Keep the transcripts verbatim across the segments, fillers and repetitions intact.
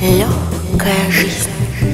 Легкая жизнь.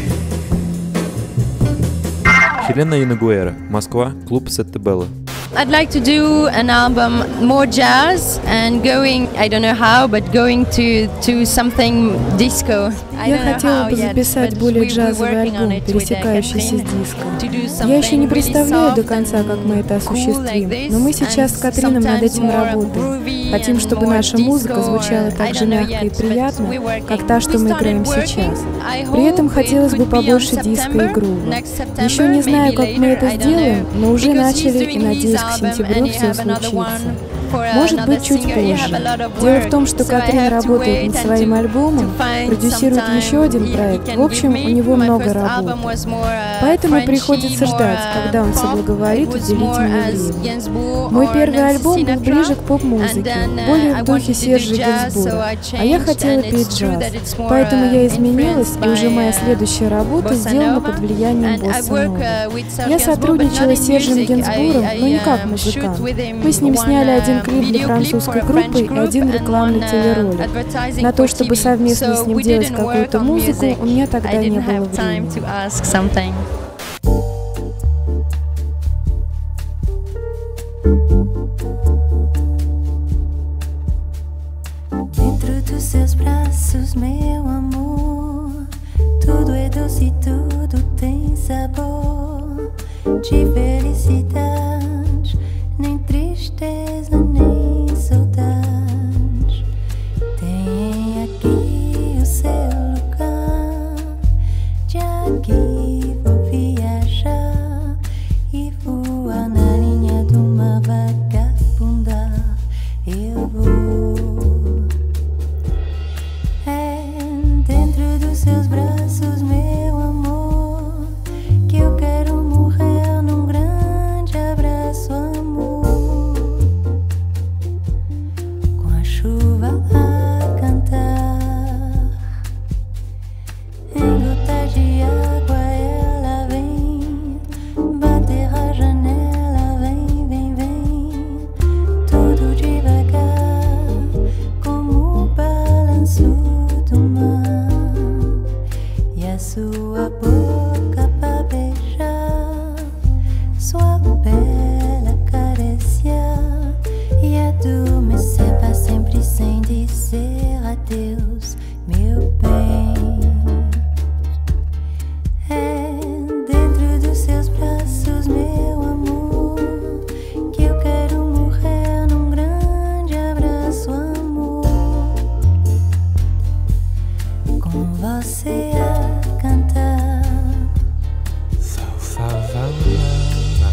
Хелена Инагуэра, Москва, клуб Сеттебелла. I'd like to do an album more jazz and going, I don't know how, but going to to something disco. Я хотела бы записать более джазовый альбом, пересекающийся с диско. Я еще не представляю до конца, как мы это осуществим, но мы сейчас с Катрином над этим работаем. Хотим, чтобы наша музыка звучала так же мягко и приятно, как та, что мы играем сейчас. При этом хотелось бы побольше диска и грува. Еще не знаю, как мы это сделаем, но уже начали и надеюсь, к сентябрю все случится. Может быть, чуть позже. Дело в том, что Катрин работает над своим альбомом, продюсирует еще один проект. В общем, у него много работы. Поэтому приходится ждать, когда он соблаговорит уделить мне время. Мой первый альбом был ближе к поп-музыке, более в духе Сержа Гинсбура, а я хотела петь джаз. Поэтому я изменилась, и уже моя следующая работа сделана под влиянием босса-новы. Я сотрудничала с Сержем Гинсбуром, но не как музыкант. Мы с ним сняли один клип для французской группы и один рекламный телеролик. На то, чтобы совместно с ним делать какую-то музыку, у меня тогда не было времени. Dentro dos seus braços, meu amor, tudo é doce e tudo tem sabor de felicidade, nem tristeza, nem saudade. Tem aqui o seu lugar, de aqui vou viajar e voar na linha do mar vagabundar. Eu vou, é dentro dos seus braços, meu amor, que eu quero morrer num grande abraço, amor, com a chuva a cantar. Em gotas de água ela vem bater a janela, vem, vem, vem, tudo devagar, como o balanço do mar. E a sua boca pra beijar, sua bela carecia e adormecer pra sempre sem dizer adeus, meu bem. É dentro dos seus braços, meu amor, que eu quero morrer num grande abraço, amor, com você a cantar. So fa va va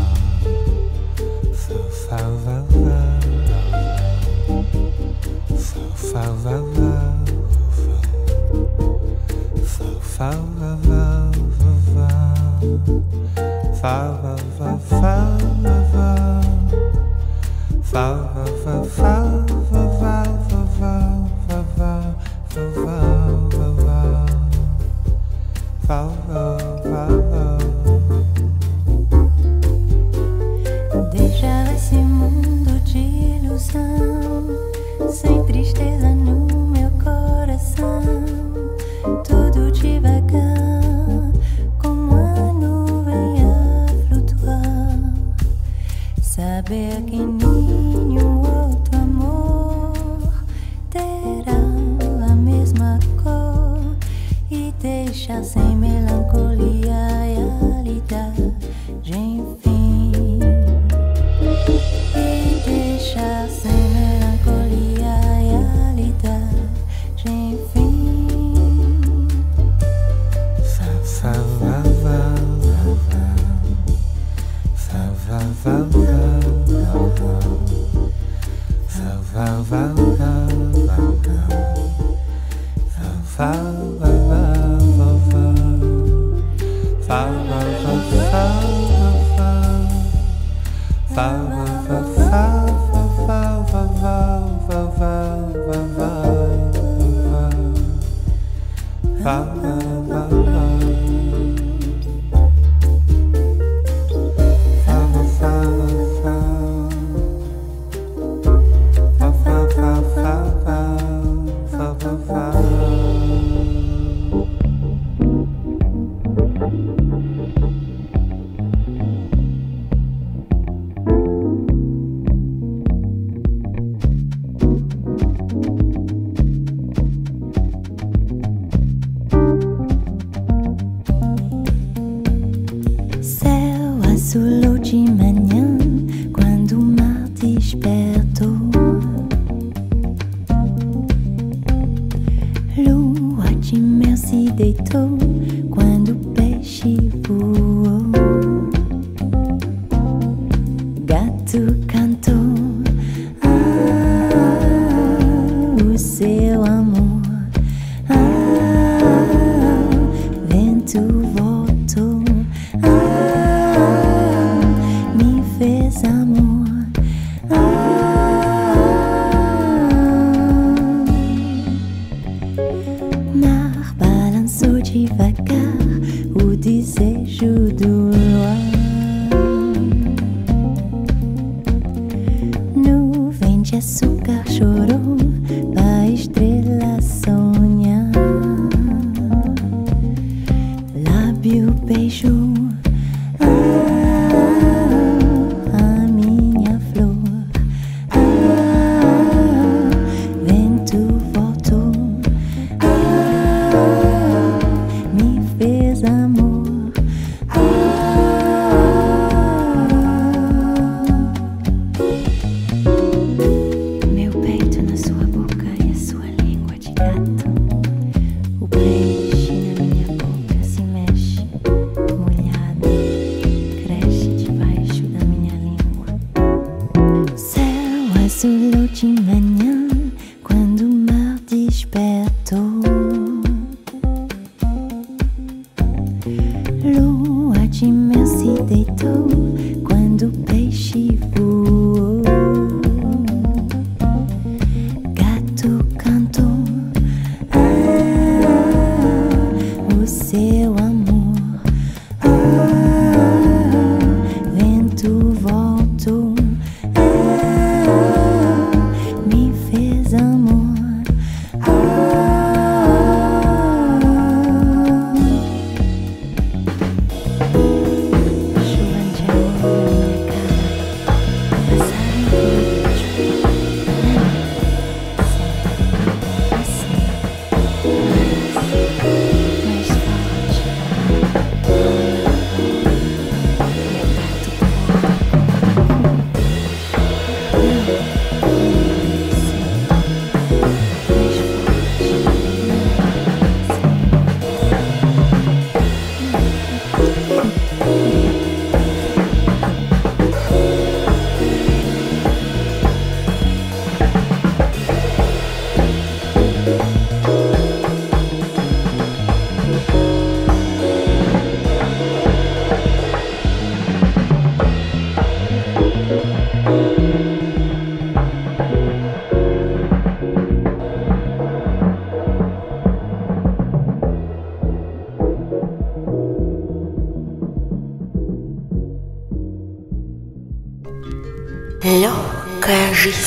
so fa va va so fa va va so fa va va fa va va fa va va fa va va fa va va va va va va va. Deixar esse mundo de ilusão, sem tristeza no meu coração, tudo devagar, como a nuvem a flutuar. Saber que nenhum outro amor terá a mesma cor e deixar sem melancolia a realidade, enfim. E deixar sem melancolia a realidade, enfim. Fa fa va va fa va va va fa va va va fa va va fa va va fa va fa se deitou quando o peixe voou. Gato cantou, ah, o seu amor. Ah, vento voltou, ah, me fez amor. Ah, mar balançou devagar o desejo do luar. Nuvem de açúcar chorou a estrela sonhar. Lábio beijou, ah, a minha flor. Ah, vento voltou, ah, me fez amor. Ah, meu peito na sua boca e a sua língua de gato. O peixe na minha boca se mexe, molhado, cresce debaixo da minha língua. Céu azulou de manhã quando o mar despertou. Lua de mel se deitou quando o peixe voou. Gato cantou, ah, o seu amor. Ah, vento voltou, ah, me fez amor. Ah, chuva de amor na minha cara, passaram por assim, mais forte. Meu gato Легкая жизнь.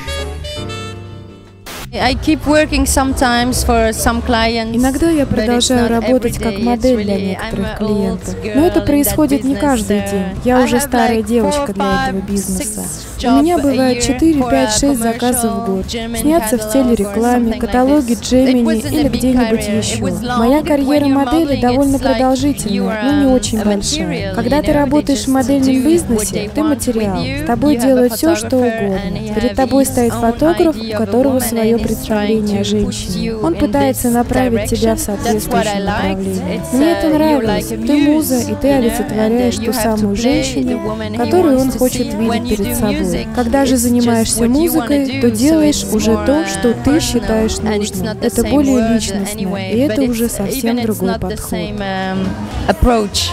I keep working sometimes for some clients. Иногда я but it's продолжаю not работать every как day. модель It's для really- некоторых I'm an клиентов. old Но это girl in происходит that не каждый business. день. I Я уже have старая like девочка four, для этого five, бизнеса. six У меня job a бывает year четыре, for пять, a шесть заказов в commercial год. German Сняться в catalog or телерекламе, something like каталоге this. It Gemini wasn't a или big где-нибудь career. It еще. was long. Моя When карьера you're модели modeling, довольно it's like продолжительная, you're, но не um, очень a большая. material, Когда you ты know, работаешь they в just модельном do what бизнесе, they ты want материал. with you. С тобой You have a делают все, что photographer, угодно. and he Перед have тобой his стоит own фотограф, idea у of a которого woman, свое and he's представление о trying to женщине. put you Он in пытается this направить тебя в direction. That's what I соответствующем liked. направлении. It's, Мне uh, это you're нравилось. like a Ты муза, muse, и ты you know, олицетворяешь and ту you have самую to play женщину, the woman he которую wants он to хочет see. видеть When you перед do собой. music, Когда же it's занимаешься just what you музыкой, wanna то do, so делаешь it's уже more, то, uh, что ты personal, считаешь and it's нужным. not the Это same более word личностно, anyway, и это but уже it's- совсем even it's другой not the подход. same, um, approach.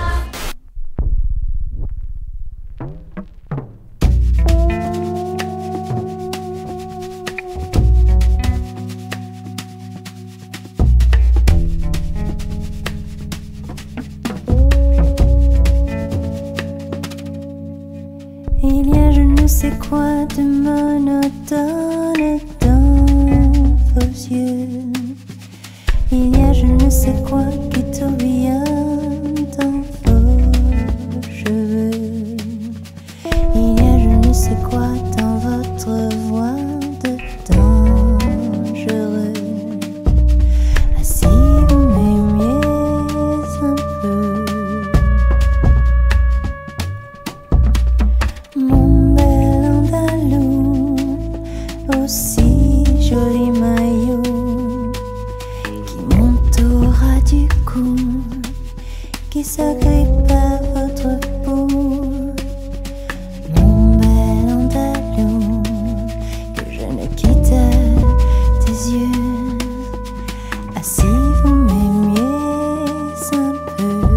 Il y a je ne sais quoi de monotone dans vos yeux. Il y a je ne sais quoi qui tourbillonne dans vos cheveux. Il y a je ne sais quoi dans votre voix de dangereux. Ah, si vous m'aimiez un peu, mon bel andalou, aussi joli maillot qui monte au ras cou qui s'agrippe à votre peau. Mon bel andalou, que je ne quitte tes yeux. Ah, si vous m'aimiez un peu.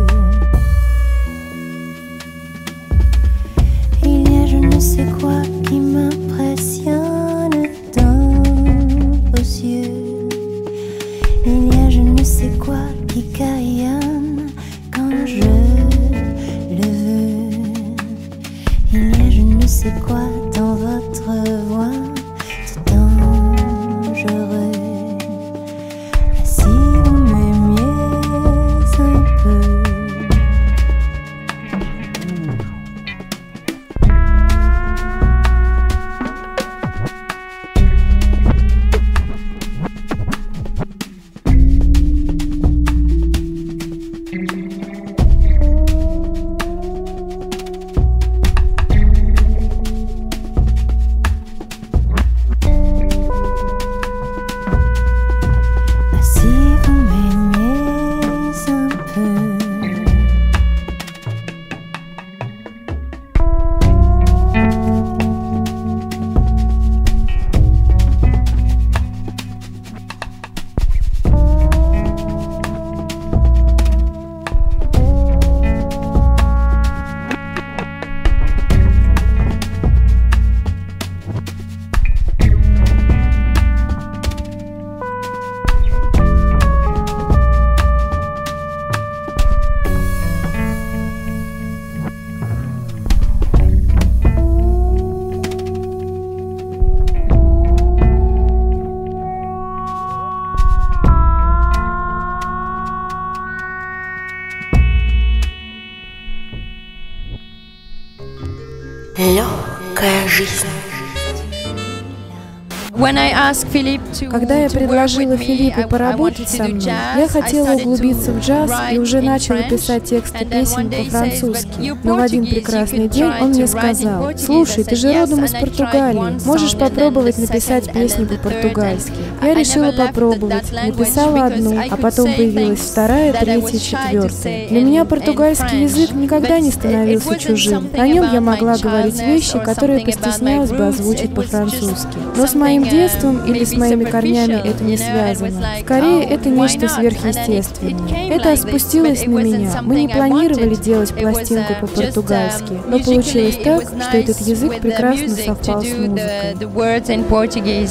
Il y a je ne sais quoi qui m'impressionne dans vos yeux. Il y a je ne sais quoi qui caillonne quand je le veux. Il y a je ne sais quoi dans votre voix, c'est dangereux. Ah, si vous m'aimiez un peu. Легкая жизнь. Когда я предложила Филиппу поработать со мной, я хотела углубиться в джаз и уже начала писать тексты песен по-французски. Но в один прекрасный день он мне сказал: «Слушай, ты же родом из Португалии, можешь попробовать написать песни по-португальски». Я решила попробовать, написала одну, а потом появилась вторая, третья, четвертая. Для меня португальский язык никогда не становился чужим. На нем я могла говорить вещи, которые постеснялась бы озвучить по-французски. Но с моим детством или с моими корнями это не связано. Скорее, это нечто сверхъестественное. Это спустилось на меня. Мы не планировали делать пластинку по-португальски, но получилось так, что этот язык прекрасно совпал с музыкой.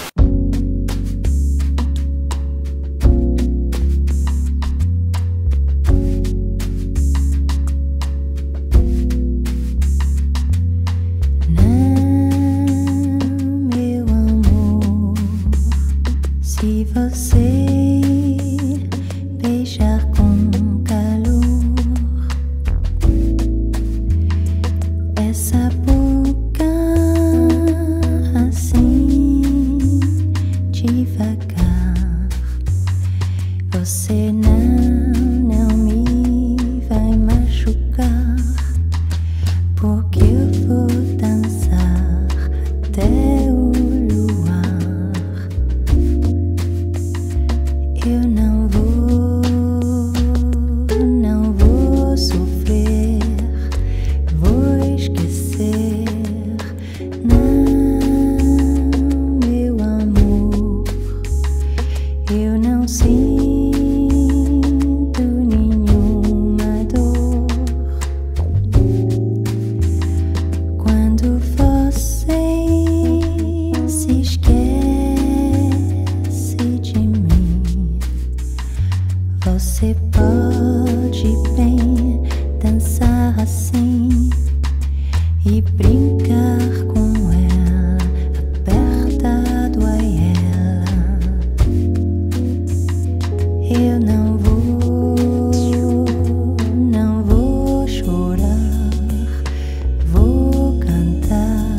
Se você beijar com calor essa boca assim devagar, você não, não me vai machucar, porque eu vou dançar até o eu não vou, não vou sofrer, vou esquecer. Não, meu amor, eu não sinto nenhuma dor quando você se esquece de mim. Você pode bem dançar assim e brincar com ela, apertado a ela. Eu não vou, não vou chorar, vou cantar.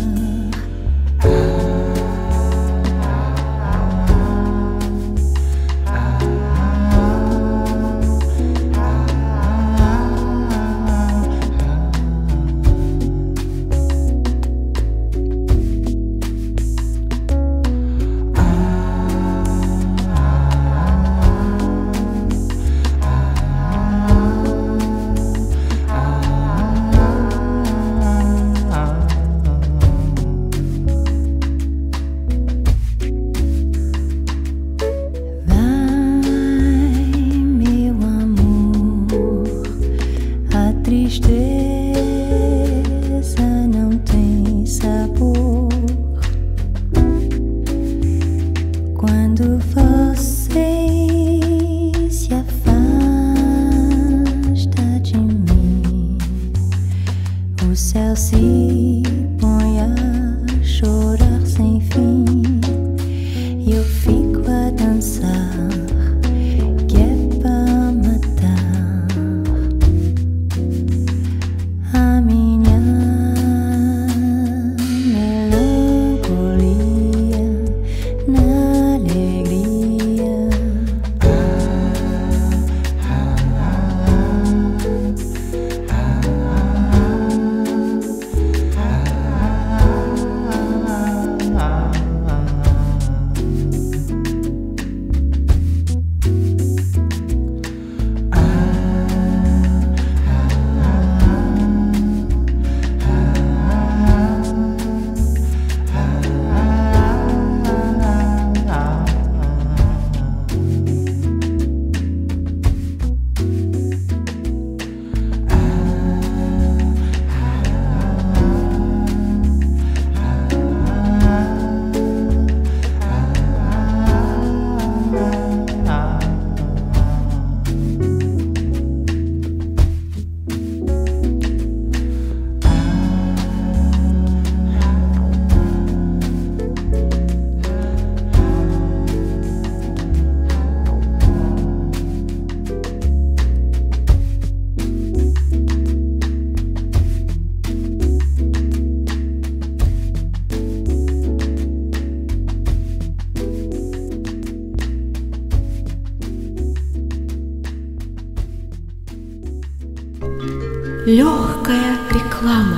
Легкая реклама.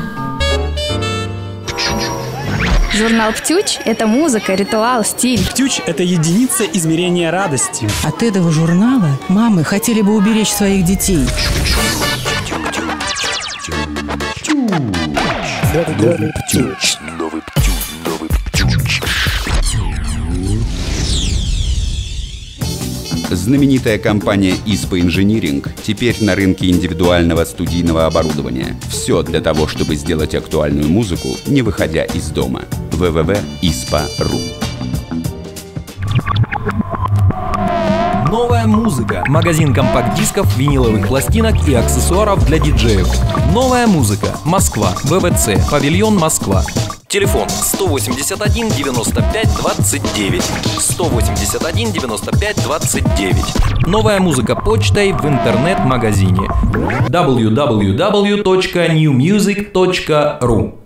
Журнал «Птюч» — это музыка, ритуал, стиль. «Птюч» — это единица измерения радости. От этого журнала мамы хотели бы уберечь своих детей. Новый «Птюч», новый «Птюч», новый «Птюч». Знаменитая компания «Испа Инжиниринг» теперь на рынке индивидуального студийного оборудования. Все для того, чтобы сделать актуальную музыку, не выходя из дома. дабл ю дабл ю дабл ю точка испа точка ру. Новая музыка. Магазин компакт-дисков, виниловых пластинок и аксессуаров для диджеев. Новая музыка. Москва. вэ вэ цэ. Павильон Москва. Телефон сто восемьдесят один девяносто пять двадцать девять. сто восемьдесят один девяносто пять двадцать девять. Новая музыка почтой в интернет-магазине дабл ю дабл ю дабл ю точка нью мьюзик точка ру.